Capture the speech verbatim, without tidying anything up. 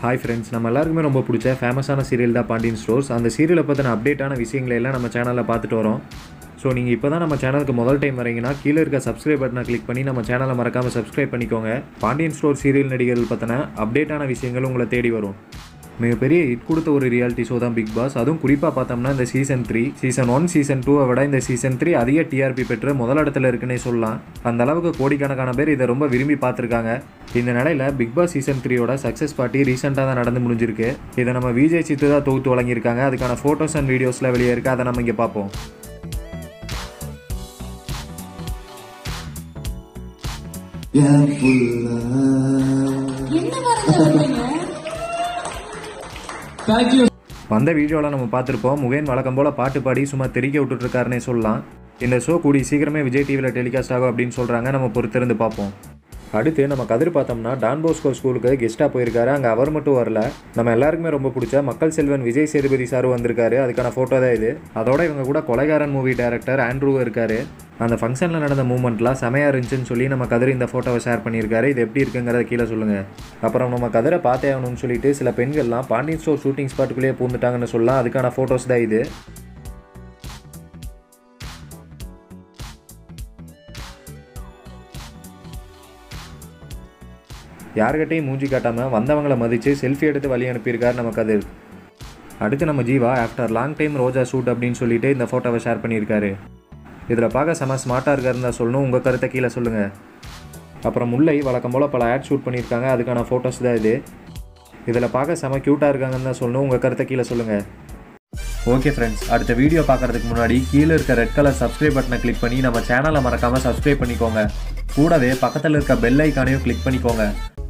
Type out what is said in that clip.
Hi friends, நம்ம எல்லாருக்குமே ரொம்ப பிடிச்ச ஃபேமஸான சீரியல் தான் பாண்டியன் ஸ்டோர்ஸ். அந்த சீரியலை பற்றின அப்டேட்டான விஷயங்களை எல்லாம் நம்ம சேனலில் பார்த்துட்டு வரோம். ஸோ நீங்கள் இப்போ தான் நம்ம சேனலுக்கு முதல் டைம் வரீங்கன்னா கீழே இருக்க சப்ஸ்கிரைப் பட்டனை கிளிக் பண்ணி நம்ம சேனலை மறக்காமல் சப்ஸ்கிரைப் பண்ணிக்கோங்க. பாண்டியன் ஸ்டோர் சீரியல் நடிகர்கள் பற்றின அப்டேட்டான விஷயங்கள் உங்களை தேடி வரும். மிகப்பெரிய ஹிட் கொடுத்த ஒரு ரியாலிட்டி ஷோ தான் பிக் பாஸ். அதுவும் குறிப்பாக பார்த்தோம்னா இந்த season three season one season டூவை விட இந்த சீசன் த்ரீ அதிக டிஆர்பி பெற்று முதலிடத்தில் இருக்குன்னே சொல்லலாம். அந்த அளவுக்கு கோடிக்கணக்கான பேர் இதை ரொம்ப விரும்பி பார்த்துருக்காங்க. இந்த நிலையில் பிக் பாஸ் சீசன் த்ரீயோட சக்ஸஸ் பார்ட்டி ரீசெண்டாக தான் நடந்து முடிஞ்சிருக்கு. இதை நம்ம விஜய் சித்து தான் தொகுத்து வழங்கியிருக்காங்க. அதுக்கான ஃபோட்டோஸ் அண்ட் வீடியோஸில் வெளியே இருக்குது. அதை நம்ம இங்கே பார்ப்போம். வந்த வீடியோவில் நம்ம பார்த்துருப்போம். முகேன் வழக்கம் போல் பாட்டு பாடி சும்மா தெறிக்க விட்டுட்ருக்காருன்னே சொல்லலாம். இந்த ஷோ கூடி சீக்கிரமே விஜய் டிவியில் டெலிகாஸ்ட் ஆகும் அப்படின்னு சொல்கிறாங்க. நம்ம பொறுத்திருந்து பார்ப்போம். அடுத்து நம்ம கதிர் பார்த்தோம்னா டான் போஸ்கோ ஸ்கூலுக்கு கெஸ்ட்டாக போயிருக்காரு. அங்கே அவர் மட்டும் வரல, நம்ம எல்லாருக்குமே ரொம்ப பிடிச்ச மக்கள் செல்வன் விஜய் சேதுபதி சாரும் வந்திருக்காரு. அதுக்கான ஃபோட்டோ தான் இது. அதோட இவங்க கூட கொலைகாரன் மூவி டைரக்டர் ஆண்ட்ரூ இருக்காரு. அந்த ஃபங்க்ஷனில் நடந்த மூமெண்ட்லாம் செமையாக இருந்துச்சுன்னு சொல்லி நம்ம கதிர் இந்த ஃபோட்டோவை ஷேர் பண்ணியிருக்காரு. இது எப்படி இருக்குங்கிறத கீழே சொல்லுங்கள். அப்புறம் நம்ம கதிரை பார்த்தே ஆகணும்னு சொல்லிட்டு சில பெண்கள்லாம் பாண்டியன் ஸ்டோர் ஷூட்டிங் ஸ்பாட்டுக்குள்ளேயே பூந்துட்டாங்கன்னு சொல்லலாம். அதுக்கான ஃபோட்டோஸ் தான் இது. யார்கிட்டையும் மூஞ்சி காட்டாமல் வந்தவங்களை மதித்து செல்ஃபி எடுத்து வழி அனுப்பியிருக்காரு நம்ம கதிர். அடுத்து நம்ம Jeeva after long time Roja shoot அப்படின்னு சொல்லிட்டு இந்த ஃபோட்டோவை ஷேர் பண்ணியிருக்காரு. இதில் பார்க்க செம ஸ்மார்ட்டாக இருக்காருன்னு தான் சொல்லணும். உங்கள் கருத்தை கீழே சொல்லுங்கள். அப்புறம் முல்லை வழக்கம் போல் பல ஆட் ஷூட் பண்ணியிருக்காங்க. அதுக்கான ஃபோட்டோஸ் தான் இது. இதில் பார்க்க செம க்யூட்டாக இருக்காங்கன்னு தான் சொல்லணும். உங்கள் கருத்தை கீழே சொல்லுங்கள். ஓகே ஃப்ரெண்ட்ஸ், அடுத்த வீடியோ பார்க்குறதுக்கு முன்னாடி கீழே இருக்க ரெட் கலர் சப்ஸ்கிரைப் பட்டனை கிளிக் பண்ணி நம்ம சேனலை மறக்காமல் சப்ஸ்கிரைப் பண்ணிக்கோங்க. கூடவே பக்கத்தில் இருக்க பெல் ஐக்கானையும் கிளிக் பண்ணிக்கோங்க.